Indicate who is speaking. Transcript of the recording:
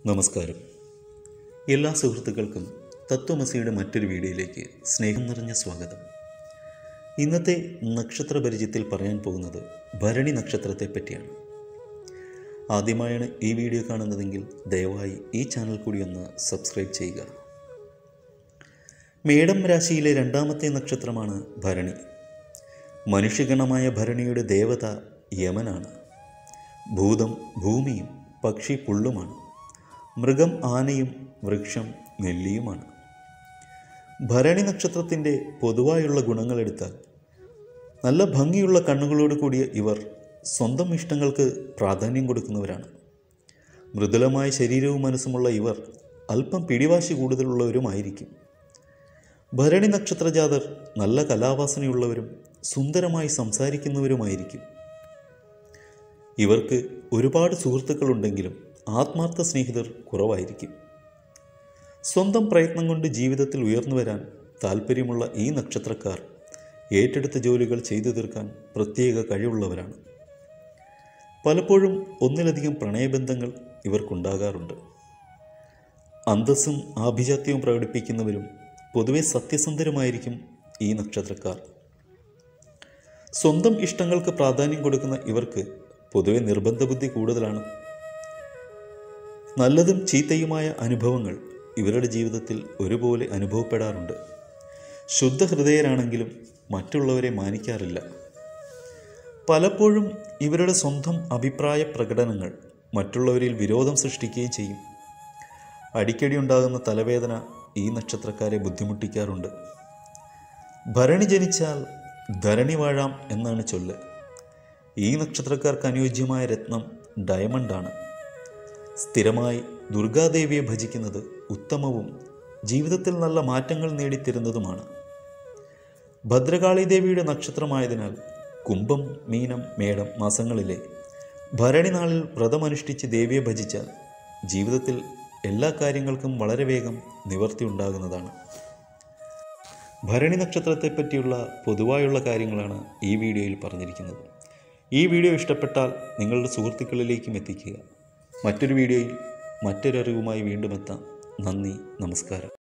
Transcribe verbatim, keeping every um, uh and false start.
Speaker 1: നമസ്കാരം. എല്ലാ സുഹൃത്തുക്കൾക്കും തത്വമസിയുടെ മറ്റൊരു വീഡിയോയിലേക്ക് സ്നേഹം നിറഞ്ഞ സ്വാഗതം. ഇന്നത്തെ നക്ഷത്ര പരിചയത്തിൽ പറയാൻ പോകുന്നത് ഭരണി നക്ഷത്രത്തെ പറ്റിയാണ്. ആദ്യമായാണ് ഈ വീഡിയോ കാണുന്നതെങ്കിൽ ദയവായി ഈ ചാനൽ കൂടി ഒന്ന് സബ്സ്ക്രൈബ് ചെയ്യുക. മേടം രാശിയിലെ രണ്ടാമത്തെ നക്ഷത്രമാണ് ഭരണി. മനുഷ്യഗണമായ ഭരണിയുടെ ദേവത യമനാണ്. ഭൂതം ഭൂമിയും പക്ഷി പുള്ളുമാണ്. മൃഗം ആനയും വൃക്ഷം നെല്ലിയുമാണ്. ഭരണി നക്ഷത്രത്തിൻ്റെ പൊതുവായുള്ള ഗുണങ്ങളെടുത്താൽ നല്ല ഭംഗിയുള്ള കണ്ണുകളോട് കൂടിയ ഇവർ സ്വന്തം ഇഷ്ടങ്ങൾക്ക് പ്രാധാന്യം കൊടുക്കുന്നവരാണ്. മൃദുലമായ ശരീരവും മനസ്സുമുള്ള ഇവർ അല്പം പിടിവാശി കൂടുതലുള്ളവരുമായിരിക്കും. ഭരണി നക്ഷത്രജാതർ നല്ല കലാവാസനയുള്ളവരും സുന്ദരമായി സംസാരിക്കുന്നവരുമായിരിക്കും. ഇവർക്ക് ഒരുപാട് സുഹൃത്തുക്കളുണ്ടെങ്കിലും ആത്മാർത്ഥ സ്നേഹിതർ കുറവായിരിക്കും. സ്വന്തം പ്രയത്നം കൊണ്ട് ജീവിതത്തിൽ ഉയർന്നു വരാൻ താല്പര്യമുള്ള ഈ നക്ഷത്രക്കാർ ഏറ്റെടുത്ത ജോലികൾ ചെയ്തു തീർക്കാൻ പ്രത്യേക കഴിവുള്ളവരാണ്. പലപ്പോഴും ഒന്നിലധികം പ്രണയബന്ധങ്ങൾ ഇവർക്കുണ്ടാകാറുണ്ട്. അന്തസ്സും ആഭിജാത്യവും പ്രകടിപ്പിക്കുന്നവരും പൊതുവെ സത്യസന്ധരുമായിരിക്കും ഈ നക്ഷത്രക്കാർ. സ്വന്തം ഇഷ്ടങ്ങൾക്ക് പ്രാധാന്യം കൊടുക്കുന്ന ഇവർക്ക് പൊതുവെ നിർബന്ധ ബുദ്ധി കൂടുതലാണ്. നല്ലതും ചീത്തയുമായ അനുഭവങ്ങൾ ഇവരുടെ ജീവിതത്തിൽ ഒരുപോലെ അനുഭവപ്പെടാറുണ്ട്. ശുദ്ധ ഹൃദയരാണെങ്കിലും മറ്റുള്ളവരെ മാനിക്കാറില്ല. പലപ്പോഴും ഇവരുടെ സ്വന്തം അഭിപ്രായ പ്രകടനങ്ങൾ മറ്റുള്ളവരിൽ വിരോധം സൃഷ്ടിക്കുകയും ചെയ്യും. അടിക്കടി ഉണ്ടാകുന്ന തലവേദന ഈ നക്ഷത്രക്കാരെ ബുദ്ധിമുട്ടിക്കാറുണ്ട്. ഭരണി ജനിച്ചാൽ ധരണി വാഴാം എന്നാണ് ചൊല്ല്. ഈ നക്ഷത്രക്കാർക്ക് അനുയോജ്യമായ രത്നം ഡയമണ്ടാണ്. സ്ഥിരമായി ദുർഗാദേവിയെ ഭജിക്കുന്നത് ഉത്തമവും ജീവിതത്തിൽ നല്ല മാറ്റങ്ങൾ നേടിത്തരുന്നതുമാണ്. ഭദ്രകാളി ദേവിയുടെ നക്ഷത്രമായതിനാൽ കുംഭം, മീനം, മേടം മാസങ്ങളിലെ ഭരണി നാളിൽ വ്രതമനുഷ്ഠിച്ച് ദേവിയെ ഭജിച്ചാൽ ജീവിതത്തിൽ എല്ലാ കാര്യങ്ങൾക്കും വളരെ വേഗം നിവർത്തി ഉണ്ടാകുന്നതാണ്. ഭരണി നക്ഷത്രത്തെപ്പറ്റിയുള്ള പൊതുവായുള്ള കാര്യങ്ങളാണ് ഈ വീഡിയോയിൽ പറഞ്ഞിരിക്കുന്നത്. ഈ വീഡിയോ ഇഷ്ടപ്പെട്ടാൽ നിങ്ങളുടെ സുഹൃത്തുക്കളിലേക്കും എത്തിക്കുക. മറ്റൊരു വീഡിയോയിൽ മറ്റൊരറിവുമായി വീണ്ടും എത്താം. നന്ദി, നമസ്കാരം.